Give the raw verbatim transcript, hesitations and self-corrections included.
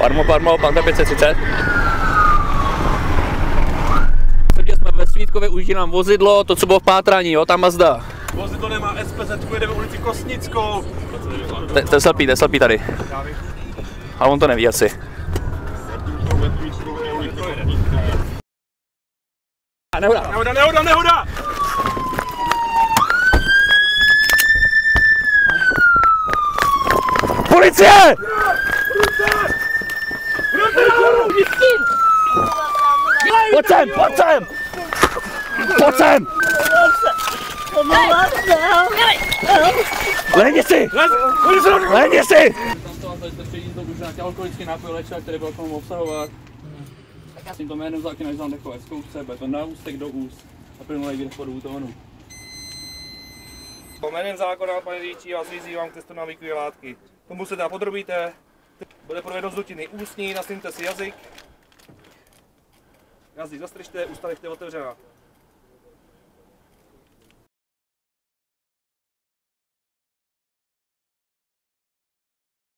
Parmo, Parmo, Panda pět set třicet. Jsme ve Svítkově, už nám vozidlo, to co bylo v pátrání, jo, ta Mazda. Vozidlo nemá S P Z, jedeme ulici Kostnickou. To je slepý, to je slepý tady. Ale on to neví asi. Nehoda. Nehoda, nehoda, nehoda! Policie! Pojď sem, pojď sem! Pojď sem! Lehni si! Lehni si! Nějaký alkoholický nápoj léčiva, který byl tomu obsahovat. S tímto jménem zákona vyznám dechové zkoušce, bude to na ústek do úst a plynulej výdech pod tónu. Jménem zákona, pane řidiči, vás vyzývám k testu na návykové látky. Tomu se teda podrobíte, bude provedeno z dutiny ústní, nasněte si jazyk. Jazyk zastřežte, ústa nechte otevřená.